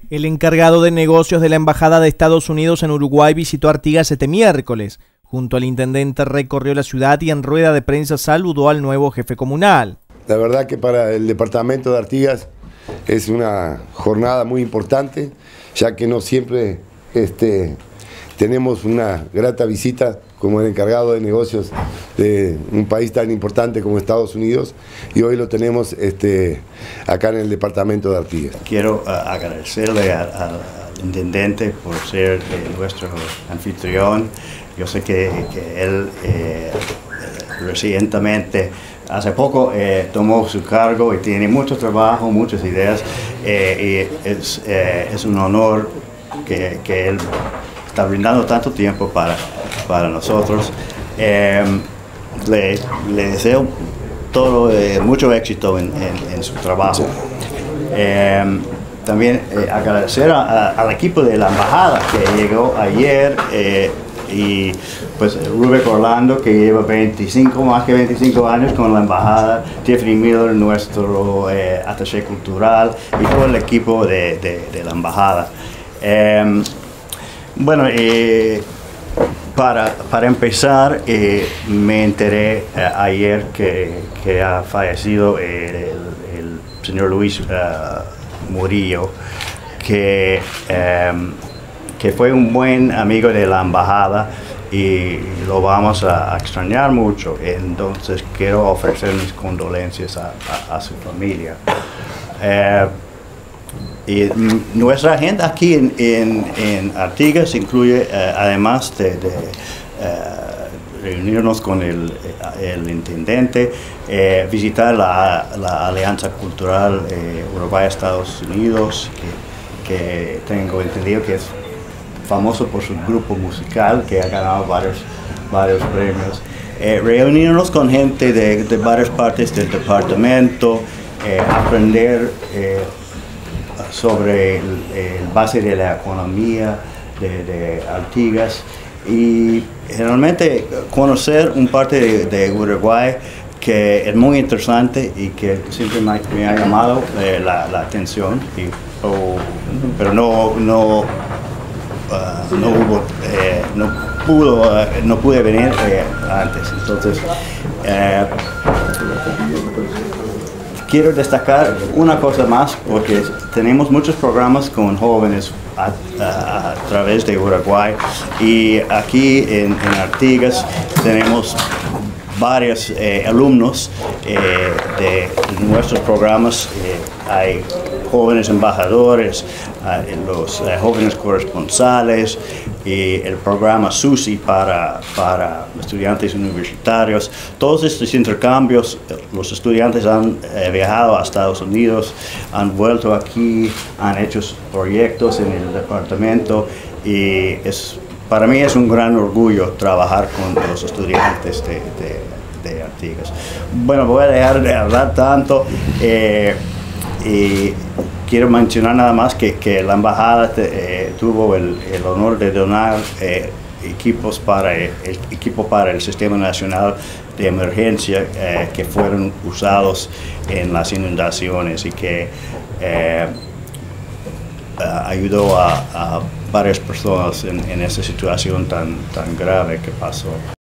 El encargado de negocios de la Embajada de Estados Unidos en Uruguay visitó Artigas este miércoles. Junto al intendente recorrió la ciudad y en rueda de prensa saludó al nuevo jefe comunal. La verdad que para el departamento de Artigas es una jornada muy importante, ya que no siempre tenemos una grata visita como el encargado de negocios de un país tan importante como Estados Unidos, y hoy lo tenemos acá en el departamento de Artigas. Quiero agradecerle al intendente por ser nuestro anfitrión. Yo sé que él recientemente, hace poco, tomó su cargo y tiene mucho trabajo, muchas ideas, y es un honor que él está brindando tanto tiempo para nosotros. Le deseo mucho éxito en su trabajo. También agradecer al equipo de la embajada que llegó ayer, y pues Rubén Orlando, que lleva más que 25 años con la embajada, Tiffany Miller, nuestro attaché cultural, y todo el equipo de la embajada. Bueno, para empezar, me enteré ayer que ha fallecido el señor Luis Murillo, que fue un buen amigo de la embajada y lo vamos a extrañar mucho. Entonces quiero ofrecer mis condolencias a su familia. Y nuestra agenda aquí en Artigas incluye, además de reunirnos con el intendente, visitar la Alianza Cultural Uruguay-Estados Unidos, que tengo entendido que es famoso por su grupo musical, que ha ganado varios premios. Reunirnos con gente de varias partes del departamento, aprender sobre el base de la economía de Artigas y generalmente conocer un parte de Uruguay que es muy interesante y que siempre me ha llamado la atención, pero no pude venir antes. Entonces quiero destacar una cosa más, porque tenemos muchos programas con jóvenes a través de Uruguay, y aquí en Artigas tenemos varios alumnos de nuestros programas. Hay jóvenes embajadores, los jóvenes corresponsales, y el programa SUSI para estudiantes universitarios. Todos estos intercambios, los estudiantes han viajado a Estados Unidos, han vuelto aquí, han hecho proyectos en el departamento, y para mí es un gran orgullo trabajar con los estudiantes de Artigas. Bueno, voy a dejar de hablar tanto, y quiero mencionar nada más que la embajada tuvo el honor de donar equipos para el equipo para el Sistema Nacional de Emergencia, que fueron usados en las inundaciones, y que ayudó a varias personas en esa situación tan grave que pasó.